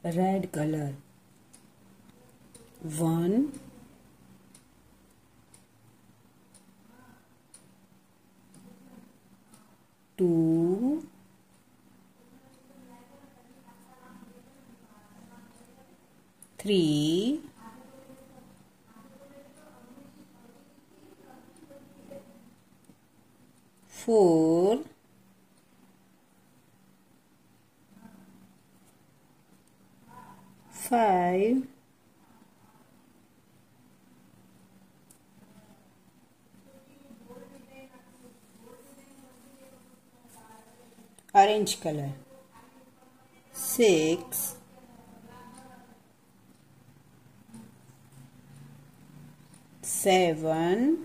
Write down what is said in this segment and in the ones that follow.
red color. 1, 2, 3, 4, 5, 6, 7,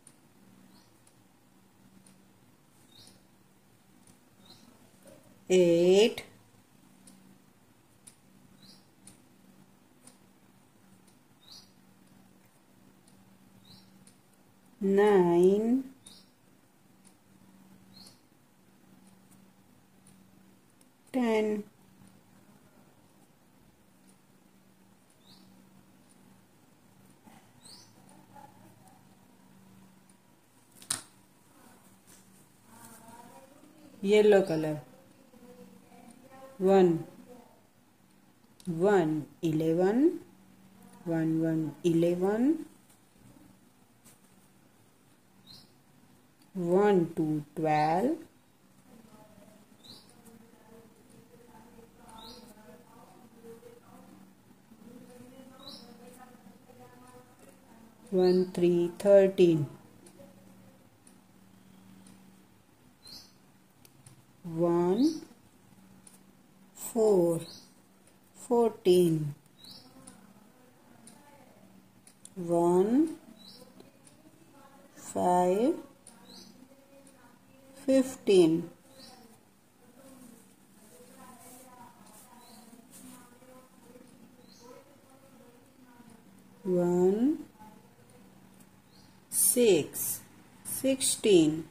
8, 9, 10. Yellow color. 1, 1, 11, 1, 1, 11, 1, 2, 12, 1, 3, 13, 1, 4, 14, 1, 5, 15, 1, 6, 16,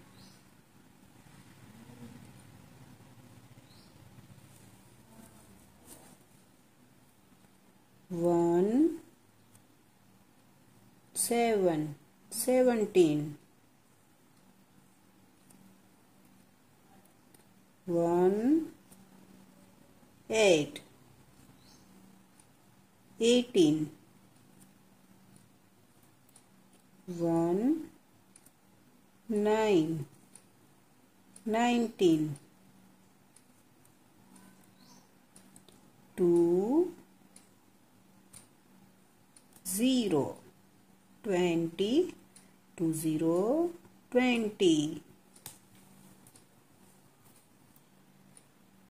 1, 7, 17, 1, 8, 18, 1, 9, 19, 2, 0, 20, 20, 20.